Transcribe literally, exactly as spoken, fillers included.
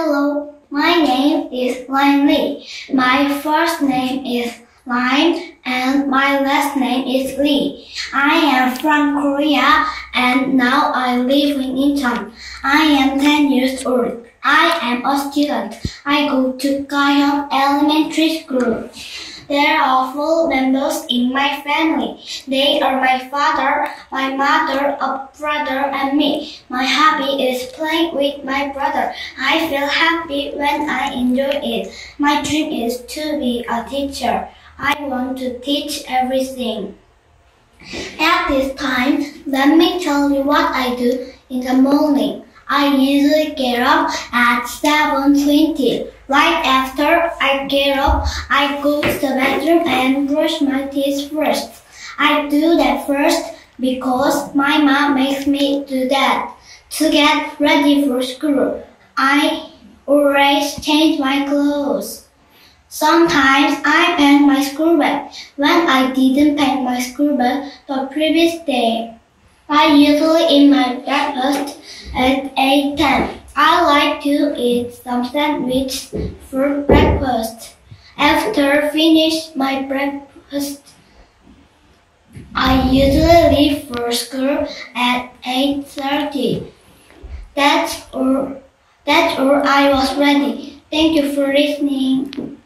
Hello, my name is Lin Li. My first name is Lin and my last name is Lee. I am from Korea and now I live in Incheon. I am ten years old. I am a student. I go to Gyeong Elementary School. There are four members in my family. They are my father, my mother, a brother, and me. My hobby is playing with my brother. I feel happy when I enjoy it. My dream is to be a teacher. I want to teach everything. At this time, let me tell you what I do in the morning. I usually get up at seven twenty. Right after I get up, I go to the bathroom and brush my teeth first. I do that first because my mom makes me do that. To get ready for school, I always change my clothes. Sometimes I pack my school bag when I didn't pack my school bag the previous day. I usually eat my breakfast at eight ten. I like to eat some sandwich for breakfast. After finish my breakfast, I usually leave for school at eight thirty. That's all. That's all. I was ready. Thank you for listening.